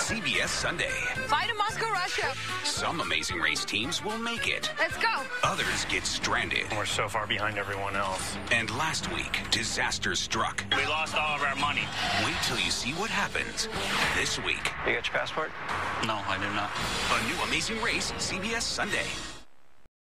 CBS Sunday. Fly to Moscow, Russia. Some Amazing Race teams will make it. Let's go. Others get stranded. We're so far behind everyone else. And last week, disaster struck. We lost all of our money. Wait till you see what happens this week. You got your passport? No, I do not. A new Amazing Race, CBS Sunday.